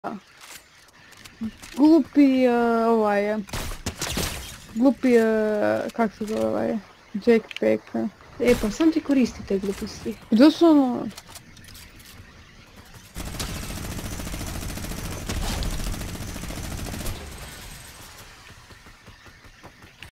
Glupi, glupi, kak se zove Jackpack. Pa sam ti koristi te gluposti. Doslovno,